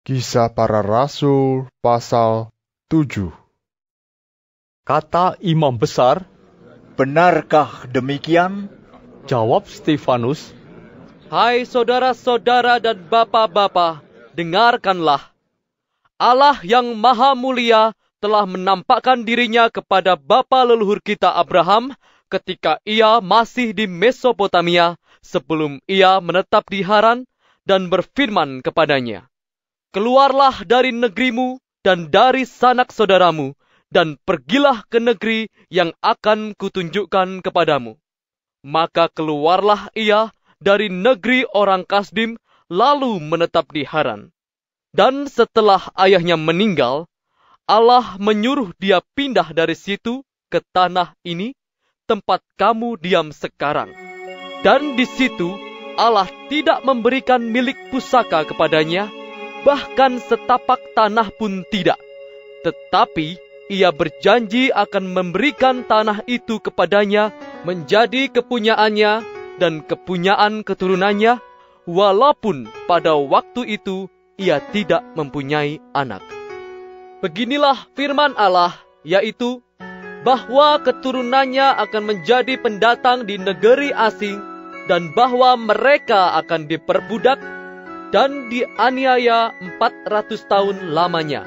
Kisah Para Rasul pasal 7. Kata imam besar, "Benarkah demikian?" Jawab Stefanus, "Hai saudara-saudara dan bapak-bapak, dengarkanlah. Allah yang maha mulia telah menampakkan dirinya kepada bapa leluhur kita Abraham ketika ia masih di Mesopotamia sebelum ia menetap di Haran dan berfirman kepadanya, 'Keluarlah dari negerimu dan dari sanak saudaramu, dan pergilah ke negeri yang akan kutunjukkan kepadamu.' Maka keluarlah ia dari negeri orang Kasdim, lalu menetap di Haran. Dan setelah ayahnya meninggal, Allah menyuruh dia pindah dari situ ke tanah ini, tempat kamu diam sekarang. Dan di situ Allah tidak memberikan milik pusaka kepadanya, bahkan setapak tanah pun tidak. Tetapi ia berjanji akan memberikan tanah itu kepadanya menjadi kepunyaannya dan kepunyaan keturunannya, walaupun pada waktu itu ia tidak mempunyai anak. Beginilah firman Allah, yaitu bahwa keturunannya akan menjadi pendatang di negeri asing, dan bahwa mereka akan diperbudak dan dianiaya 400 tahun lamanya.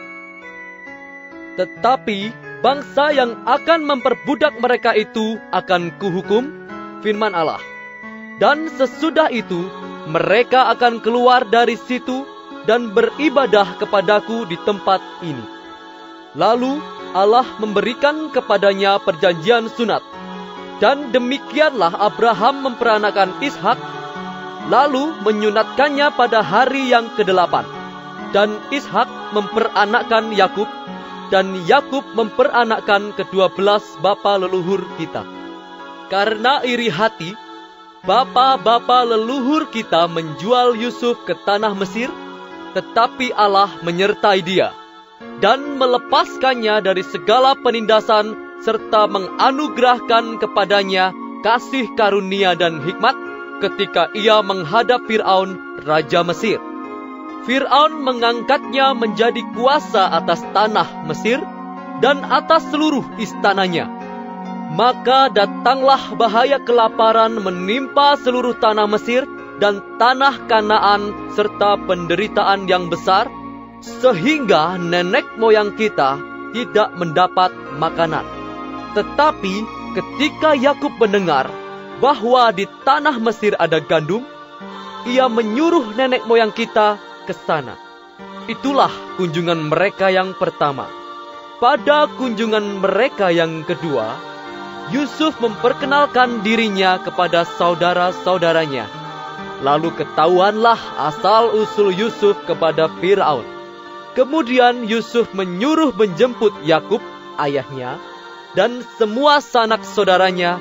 Tetapi bangsa yang akan memperbudak mereka itu akan kuhukum, firman Allah. Dan sesudah itu mereka akan keluar dari situ dan beribadah kepadaku di tempat ini. Lalu Allah memberikan kepadanya perjanjian sunat. Dan demikianlah Abraham memperanakan Ishak, lalu menyunatkannya pada hari yang ke-8. Dan Ishak memperanakkan Yakub, dan Yakub memperanakkan ke-12 bapa leluhur kita. Karena iri hati, bapa-bapa leluhur kita menjual Yusuf ke tanah Mesir, tetapi Allah menyertai dia dan melepaskannya dari segala penindasan serta menganugerahkan kepadanya kasih karunia dan hikmat ketika ia menghadap Fir'aun, Raja Mesir. Fir'aun mengangkatnya menjadi kuasa atas tanah Mesir dan atas seluruh istananya. Maka datanglah bahaya kelaparan menimpa seluruh tanah Mesir dan tanah Kanaan serta penderitaan yang besar, sehingga nenek moyang kita tidak mendapat makanan. Tetapi ketika Yakub mendengar bahwa di tanah Mesir ada gandum, ia menyuruh nenek moyang kita ke sana. Itulah kunjungan mereka yang pertama. Pada kunjungan mereka yang kedua, Yusuf memperkenalkan dirinya kepada saudara-saudaranya. Lalu ketahuanlah asal-usul Yusuf kepada Fir'aun. Kemudian Yusuf menyuruh menjemput Yakub, ayahnya, dan semua sanak saudaranya,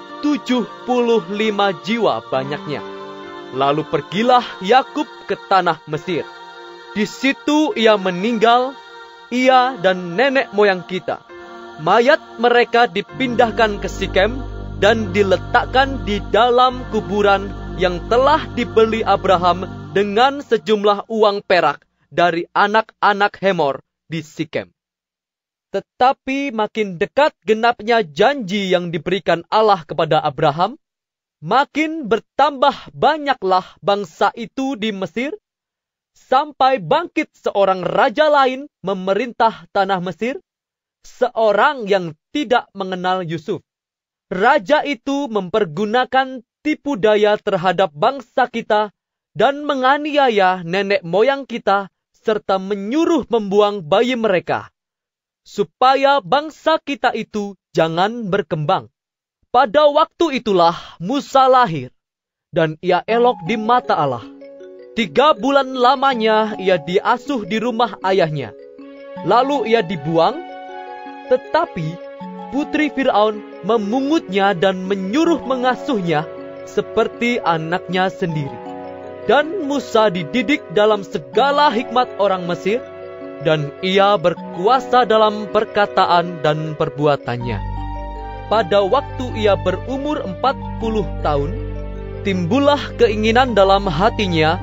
75 jiwa banyaknya. Lalu pergilah Yakub ke tanah Mesir. Di situ ia meninggal, ia dan nenek moyang kita. Mayat mereka dipindahkan ke Sikem dan diletakkan di dalam kuburan yang telah dibeli Abraham dengan sejumlah uang perak dari anak-anak Hemor di Sikem. Tetapi makin dekat genapnya janji yang diberikan Allah kepada Abraham, makin bertambah banyaklah bangsa itu di Mesir, sampai bangkit seorang raja lain memerintah tanah Mesir, seorang yang tidak mengenal Yusuf. Raja itu mempergunakan tipu daya terhadap bangsa kita dan menganiaya nenek moyang kita, serta menyuruh membuang bayi mereka, supaya bangsa kita itu jangan berkembang. Pada waktu itulah Musa lahir, dan ia elok di mata Allah. 3 bulan lamanya ia diasuh di rumah ayahnya. Lalu ia dibuang, tetapi putri Fir'aun memungutnya dan menyuruh mengasuhnya seperti anaknya sendiri. Dan Musa dididik dalam segala hikmat orang Mesir, dan ia berkuasa dalam perkataan dan perbuatannya. Pada waktu ia berumur 40 tahun, timbullah keinginan dalam hatinya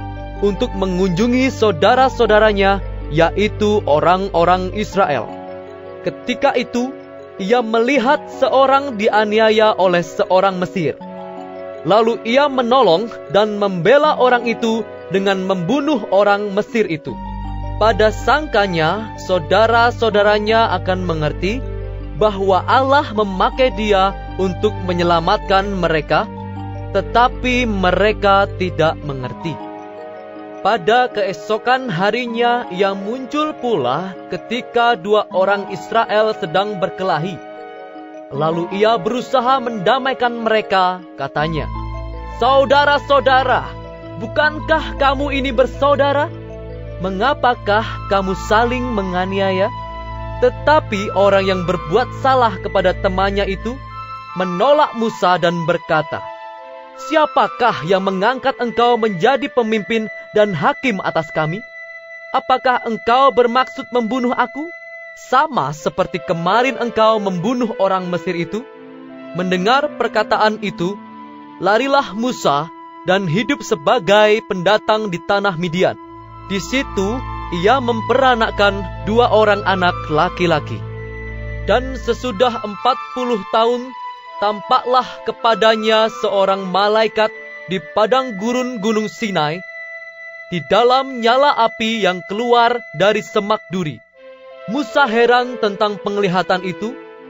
untuk mengunjungi saudara-saudaranya, yaitu orang-orang Israel. Ketika itu, ia melihat seorang dianiaya oleh seorang Mesir. Lalu ia menolong dan membela orang itu dengan membunuh orang Mesir itu. Pada sangkanya, saudara-saudaranya akan mengerti bahwa Allah memakai dia untuk menyelamatkan mereka, tetapi mereka tidak mengerti. Pada keesokan harinya, ia muncul pula ketika dua orang Israel sedang berkelahi. Lalu ia berusaha mendamaikan mereka, katanya, "Saudara-saudara, bukankah kamu ini bersaudara? Mengapakah kamu saling menganiaya?" Tetapi orang yang berbuat salah kepada temannya itu menolak Musa dan berkata, "Siapakah yang mengangkat engkau menjadi pemimpin dan hakim atas kami? Apakah engkau bermaksud membunuh aku, sama seperti kemarin engkau membunuh orang Mesir itu?" Mendengar perkataan itu, larilah Musa dan hidup sebagai pendatang di tanah Midian. Di situ ia memperanakkan 2 orang anak laki-laki. Dan sesudah 40 tahun, tampaklah kepadanya seorang malaikat di padang gurun Gunung Sinai, di dalam nyala api yang keluar dari semak duri. Musa heran tentang penglihatan itu,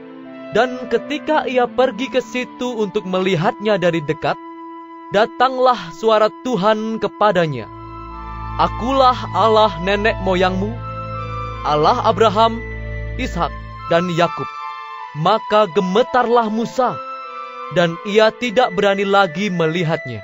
dan ketika ia pergi ke situ untuk melihatnya dari dekat, datanglah suara Tuhan kepadanya, "Akulah Allah nenek moyangmu, Allah Abraham, Ishak, dan Yakub." Maka gemetarlah Musa, dan ia tidak berani lagi melihatnya.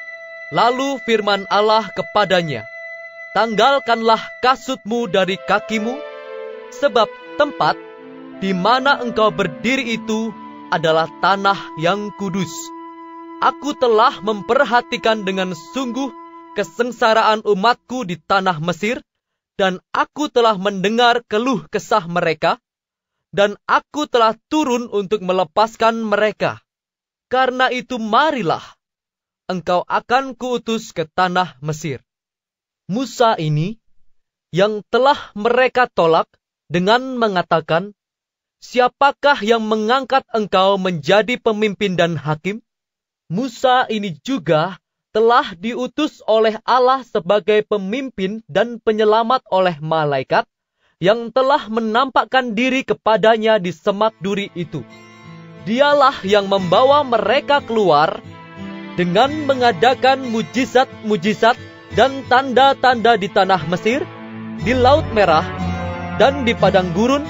Lalu firman Allah kepadanya, "Tanggalkanlah kasutmu dari kakimu, sebab tempat di mana engkau berdiri itu adalah tanah yang kudus. Aku telah memperhatikan dengan sungguh kesengsaraan umatku di tanah Mesir, dan aku telah mendengar keluh kesah mereka, dan aku telah turun untuk melepaskan mereka. Karena itu marilah, engkau akan kuutus ke tanah Mesir." Musa ini, yang telah mereka tolak dengan mengatakan, "Siapakah yang mengangkat engkau menjadi pemimpin dan hakim?" Musa ini juga telah diutus oleh Allah sebagai pemimpin dan penyelamat oleh malaikat yang telah menampakkan diri kepadanya di semak duri itu. Dialah yang membawa mereka keluar dengan mengadakan mujizat-mujizat dan tanda-tanda di tanah Mesir, di Laut Merah, dan di padang gurun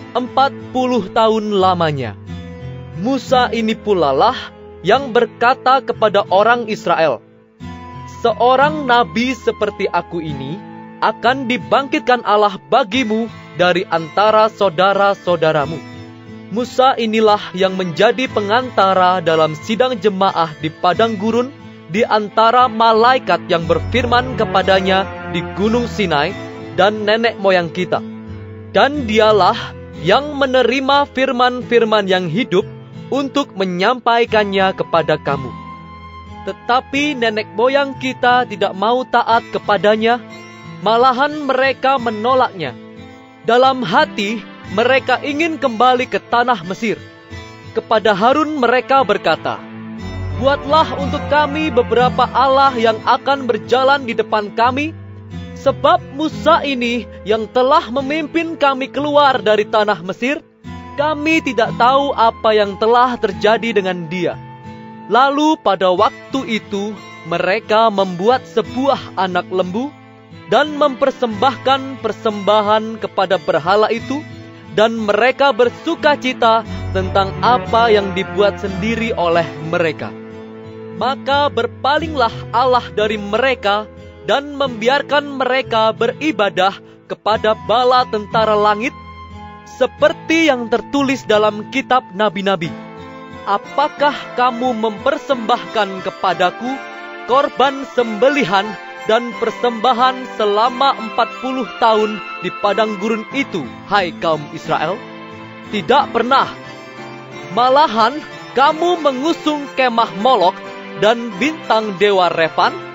40 tahun lamanya. Musa ini pula lah yang berkata kepada orang Israel, "Seorang nabi seperti aku ini akan dibangkitkan Allah bagimu dari antara saudara-saudaramu." Musa inilah yang menjadi pengantara dalam sidang jemaah di padang gurun di antara malaikat yang berfirman kepadanya di Gunung Sinai dan nenek moyang kita. Dan dialah yang menerima firman-firman yang hidup untuk menyampaikannya kepada kamu. Tetapi nenek moyang kita tidak mau taat kepadanya, malahan mereka menolaknya. Dalam hati, mereka ingin kembali ke tanah Mesir. Kepada Harun mereka berkata, "Buatlah untuk kami beberapa Allah yang akan berjalan di depan kami, sebab Musa ini yang telah memimpin kami keluar dari tanah Mesir, kami tidak tahu apa yang telah terjadi dengan dia." Lalu pada waktu itu mereka membuat sebuah anak lembu dan mempersembahkan persembahan kepada berhala itu, dan mereka bersukacita tentang apa yang dibuat sendiri oleh mereka. Maka berpalinglah Allah dari mereka dan membiarkan mereka beribadah kepada bala tentara langit, seperti yang tertulis dalam kitab nabi-nabi. "Apakah kamu mempersembahkan kepadaku korban sembelihan dan persembahan selama 40 tahun di padang gurun itu, hai kaum Israel? Tidak pernah. Malahan kamu mengusung kemah Molok dan bintang dewa Refan,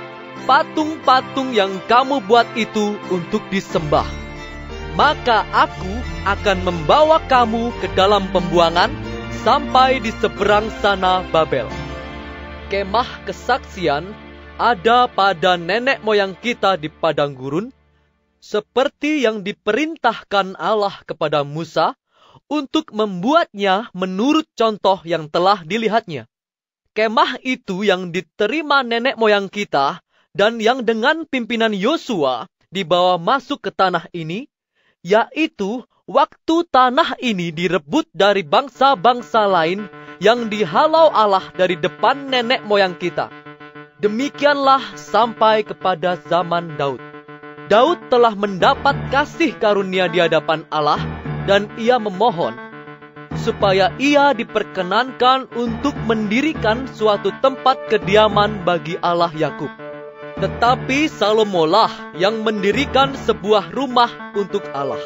patung-patung yang kamu buat itu untuk disembah. Maka aku akan membawa kamu ke dalam pembuangan sampai di seberang sana Babel. Kemah kesaksian ada pada nenek moyang kita di padang gurun, seperti yang diperintahkan Allah kepada Musa untuk membuatnya menurut contoh yang telah dilihatnya. Kemah itu yang diterima nenek moyang kita dan yang dengan pimpinan Yosua dibawa masuk ke tanah ini, yaitu waktu tanah ini direbut dari bangsa-bangsa lain yang dihalau Allah dari depan nenek moyang kita. Demikianlah sampai kepada zaman Daud. Daud telah mendapat kasih karunia di hadapan Allah dan ia memohon supaya ia diperkenankan untuk mendirikan suatu tempat kediaman bagi Allah Yakub. Tetapi Salomolah yang mendirikan sebuah rumah untuk Allah.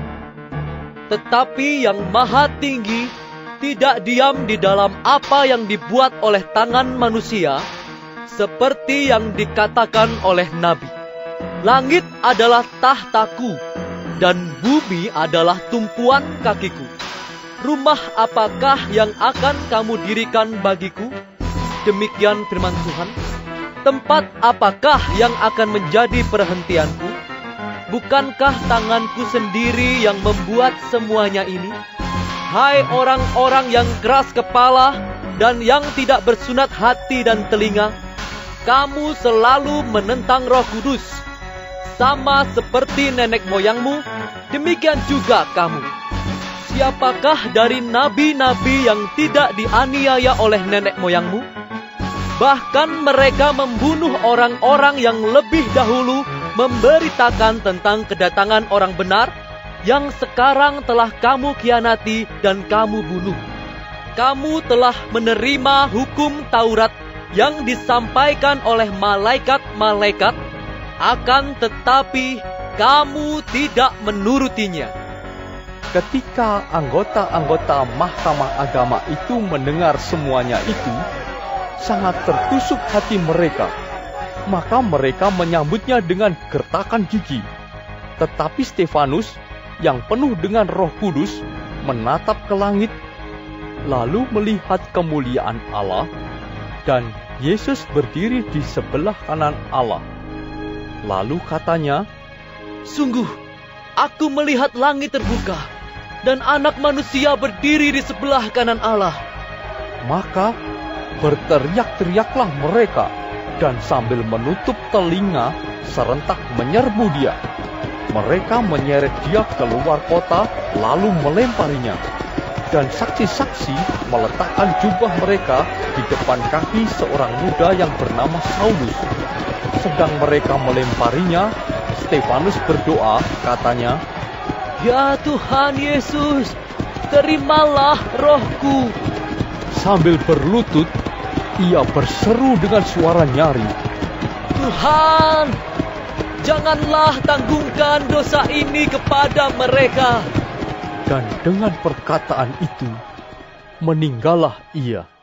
Tetapi yang Maha Tinggi tidak diam di dalam apa yang dibuat oleh tangan manusia, seperti yang dikatakan oleh Nabi. Langit adalah tahtaku, dan bumi adalah tumpuan kakiku. Rumah apakah yang akan kamu dirikan bagiku? Demikian firman Tuhan. Tempat apakah yang akan menjadi perhentianku? Bukankah tanganku sendiri yang membuat semuanya ini? Hai orang-orang yang keras kepala dan yang tidak bersunat hati dan telinga, kamu selalu menentang Roh Kudus. Sama seperti nenek moyangmu, demikian juga kamu. Siapakah dari nabi-nabi yang tidak dianiaya oleh nenek moyangmu? Bahkan mereka membunuh orang-orang yang lebih dahulu memberitakan tentang kedatangan orang benar, yang sekarang telah kamu khianati dan kamu bunuh. Kamu telah menerima hukum Taurat yang disampaikan oleh malaikat-malaikat, akan tetapi kamu tidak menurutinya. Ketika anggota-anggota Mahkamah Agama itu mendengar semuanya itu, sangat tertusuk hati mereka. Maka mereka menyambutnya dengan gertakan gigi. Tetapi Stefanus, yang penuh dengan Roh Kudus, menatap ke langit, lalu melihat kemuliaan Allah, dan Yesus berdiri di sebelah kanan Allah. Lalu katanya, Sungguh, aku melihat langit terbuka, dan Anak Manusia berdiri di sebelah kanan Allah. Maka berteriak-teriaklah mereka, dan sambil menutup telinga, serentak menyerbu dia. Mereka menyeret dia keluar kota, lalu melemparinya. Dan saksi-saksi meletakkan jubah mereka di depan kaki seorang muda yang bernama Saulus. Sedang mereka melemparinya, Stefanus berdoa, katanya, Ya Tuhan Yesus, terimalah rohku. Sambil berlutut, ia berseru dengan suara nyaring, Tuhan, janganlah tanggungkan dosa ini kepada mereka. Dan dengan perkataan itu, meninggallah ia.